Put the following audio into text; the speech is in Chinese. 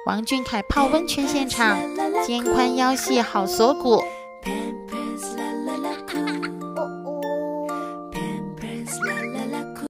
王俊凯泡温泉现场，肩宽腰细好锁骨，